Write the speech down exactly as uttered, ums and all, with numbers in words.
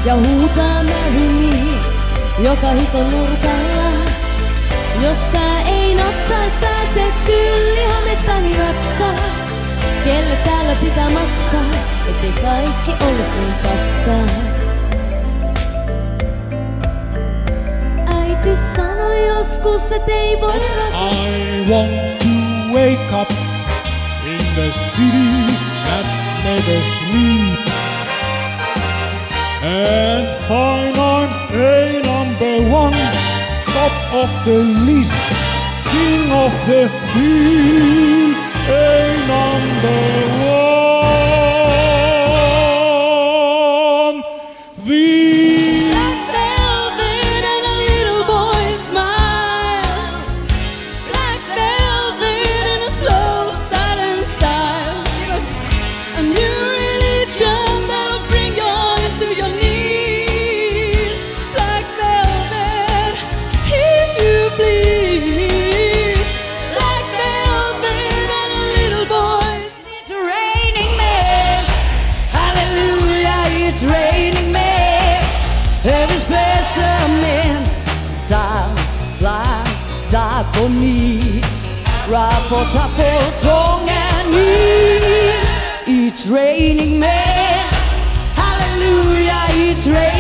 ja huutaa marry me joka hiton nurkalla. Jos tää ei natsaa, pääse tylli hamettani ratsaa. Kelle täällä pitää maksaa, ettei kaikki olis niin paskaa. Äiti sanoi joskus, et ei voi rakastaa. I want to wake up in the city that never sleeps and find I'm a number one, top of the list, king of the hill, a number one. The black velvet and a little boy's smile, black velvet in a slow silent style, a new religion that'll bring you into your knees. Black velvet, if you please. Black velvet and a little boy's. It's raining men, hallelujah, it's raining men. Every specimen, time, blind, die for need, ride for tough, for strong and weak. It's raining men, hallelujah, it's raining.